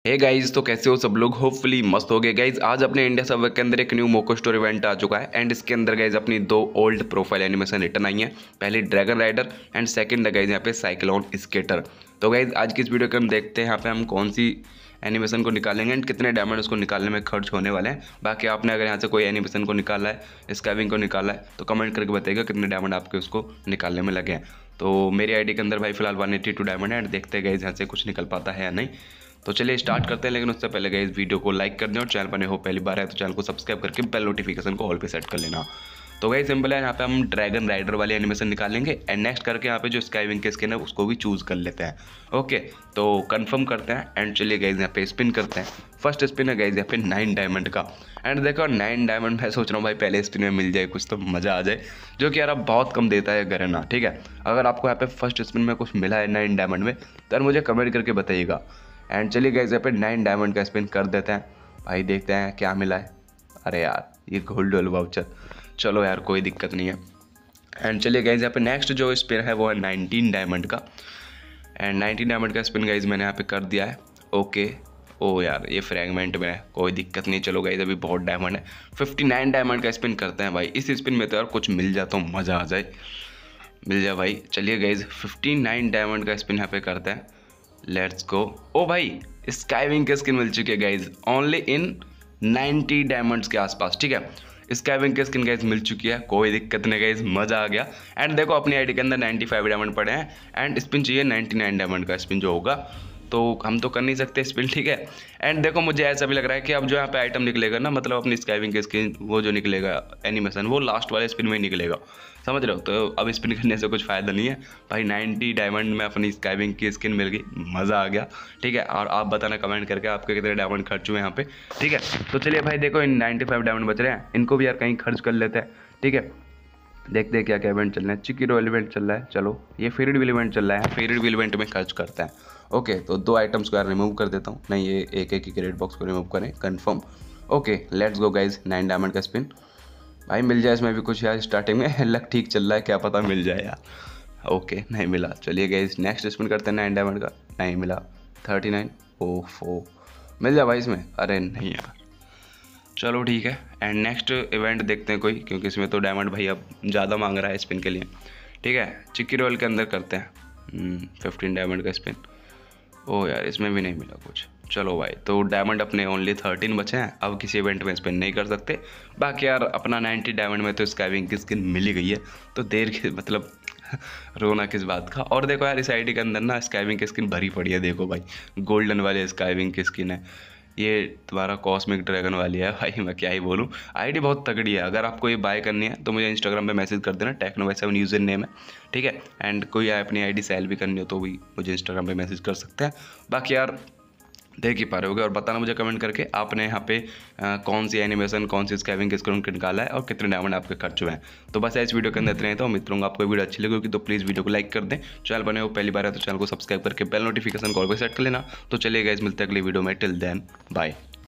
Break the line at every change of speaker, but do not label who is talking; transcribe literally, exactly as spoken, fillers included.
Hey guys, तो कैसे हो सब लोग। होपफुली मस्त हो गए गाइज। आज अपने इंडिया सर्वर के अंदर एक न्यू मोको स्टोर इवेंट आ चुका है एंड इसके अंदर गाइज अपनी दो ओल्ड प्रोफाइल एनिमेशन रिटर्न आई हैं। पहली ड्रैगन राइडर एंड सेकंड है गाइज यहाँ पे साइक्लोन स्केटर। तो गाइज आज की इस वीडियो के हम देखते हैं यहाँ पे हम कौन सी एनिमेशन को निकालेंगे एंड कितने डायमंड उसको निकालने में खर्च होने वाले हैं। बाकी आपने अगर यहाँ से कोई एनिमेशन को निकाला है, स्कैविंग को निकाला है, तो कमेंट करके बताइएगा कितने डायमंड आपके उसको निकालने में लगे हैं। तो मेरी आईडी के अंदर भाई फिलहाल वन एट्टी टू डायमंड है एंड देखते हैं गाइज यहाँ से कुछ निकल पाता है या नहीं। तो चलिए स्टार्ट करते हैं, लेकिन उससे पहले गाइस वीडियो को लाइक कर दें और चैनल पर नए हो पहली बार है तो चैनल को सब्सक्राइब करके बेल नोटिफिकेशन को ऑल पे सेट कर लेना। तो गाइस सिंपल है, यहाँ पे हम ड्रैगन राइडर वाली एनिमेशन निकालेंगे एंड नेक्स्ट करके यहाँ पे जो स्काईविंग के स्किन है उसको भी चूज कर लेते हैं। ओके, तो कंफर्म करते हैं एंड चलिए गाइस यहाँ पे स्पिन करते हैं। फर्स्ट स्पिन है गाइस यहाँ पे नाइन डायमंड का एंड देखो नाइन डायमंड मैं सोच रहा हूँ भाई पहले स्पिन में मिल जाए कुछ तो मज़ा आ जाए, जो कि यार अब बहुत कम देता है गरेना। ठीक है, अगर आपको यहाँ पे फर्स्ट स्पिन में कुछ मिला है नाइन डायमंड में तो यार मुझे कमेंट करके बताइएगा। एंड चलिए गाइस यहाँ पे नाइन डायमंड का स्पिन कर देते हैं भाई, देखते हैं क्या मिला है। अरे यार ये गोल्ड वाला वाउचर, चलो यार कोई दिक्कत नहीं है। एंड चलिए गाइस यहाँ पे नेक्स्ट जो स्पिन है वो है नाइनटीन डायमंड का एंड नाइनटीन डायमंड का स्पिन गाइस मैंने यहाँ पे कर दिया है। ओके, ओ यार ये फ्रैगमेंट में है, कोई दिक्कत नहीं। चलो गाइस अभी बहुत डायमंड है, फिफ्टी नाइन डायमंड का स्पिन करते हैं भाई। इस स्पिन में तो यार कुछ मिल जाए तो मज़ा आ जाए, मिल जाए भाई। चलिए गाइस फिफ्टी नाइन डायमंड का स्पिन यहाँ पे करते हैं, लेट्स गो। ओ भाई स्काईविंग की स्किन मिल चुकी है guys only in ninety diamonds के आसपास। ठीक है, स्काईविंग की स्किन गाइज मिल चुकी है, कोई दिक्कत नहीं गाइज, मज़ा आ गया। एंड देखो अपनी आईडी के अंदर नाइन्टी फाइव डायमंड पड़े हैं एंड स्पिन चाहिए नाइन्टी नाइन डायमंड का स्पिन जो होगा, तो हम तो कर नहीं सकते स्पिन। ठीक है, एंड देखो मुझे ऐसा भी लग रहा है कि अब जो यहाँ पे आइटम निकलेगा ना, मतलब अपनी स्काईविंग की स्किन वो जो निकलेगा एनिमेशन वो लास्ट वाले स्पिन में ही निकलेगा, समझ रहे हो। तो अब स्पिन करने से कुछ फ़ायदा नहीं है भाई। नाइन्टी डायमंड में अपनी स्काईविंग की स्किन मिल गई, मज़ा आ गया। ठीक है, और आप बताना कमेंट करके आपके कितने डायमंड खर्च हुए यहाँ पे। ठीक है, तो चलिए भाई देखो इन नाइन्टी फाइव डायमंड बच रहे हैं, इनको भी यार कहीं खर्च कर लेते हैं। ठीक है, देखते हैं क्या क्या इवेंट चल रहे हैं। चिकी रोल इवेंट चल रहा है, चलो ये फेरिड व्हील इवेंट चल रहा है, फेरिड व्हील इवेंट में खर्च करते हैं। ओके, तो दो आइटम्स को यार रिमूव कर देता हूँ, नहीं ये एक एक ही क्रेडिट बॉक्स को रिमूव करें, confirm. Okay let's go guys, nine diamond का स्पिन भाई मिल जाए इसमें भी कुछ यार। स्टार्टिंग में लक ठीक चल रहा है, क्या पता मिल जाए यार। ओके नहीं मिला, चलिए गाइज नेक्स्ट स्पिन करते हैं नाइन डायमंड का, नहीं मिला। थर्टी नाइन, ओफ ओ मिल जाए भाई इसमें, अरे नहीं यार, चलो ठीक है। एंड नेक्स्ट इवेंट देखते हैं कोई, क्योंकि इसमें तो डायमंड भाई अब ज़्यादा मांग रहा है स्पिन के लिए। ठीक है, चिक्की रोल के अंदर करते हैं फिफ्टीन डायमंड का स्पिन। ओह यार इसमें भी नहीं मिला कुछ, चलो भाई तो डायमंड अपने ओनली थर्टीन बचे हैं, अब किसी इवेंट में स्पिन नहीं कर सकते। बाकी यार अपना नाइन्टी डायमंड में तो स्काईविंग की स्किन मिल ही गई है, तो देर की मतलब रोना किस बात का। और देखो यार इस आईडी के अंदर ना स्काईविंग की स्किन भरी पड़ी है, देखो भाई गोल्डन वाली स्काईविंग की स्किन है, ये तुम्हारा कॉस्मिक ड्रैगन वाली है भाई। मैं क्या ही बोलूँ, आईडी बहुत तगड़ी है। अगर आपको ये बाय करनी है तो मुझे इंस्टाग्राम पे मैसेज कर देना, techno by seven username है। ठीक है, एंड कोई अपनी आईडी सेल भी करनी हो तो भी मुझे इंस्टाग्राम पे मैसेज कर सकते हैं। बाकी यार देख ही पा रहे होगे, और बताना मुझे कमेंट करके आपने यहाँ पे आ, कौन सी एनिमेशन कौन सी स्कैविंग किसको निकाला है और कितने डायमंड आपके खर्च हुए हैं। तो बस इस वीडियो के अंदर इतने हैं, तो उम्मीद करूँगा आपको वीडियो अच्छी लगी होगी, तो प्लीज़ वीडियो को लाइक कर दें। चैनल बने हो पहली बार है तो चैनल को सब्सक्राइब करके बेल नोटिफिकेशन कॉल पर सेट कर लेना। तो चलिए गाइस मिलते हैं अगली वीडियो में, टिल देन बाय।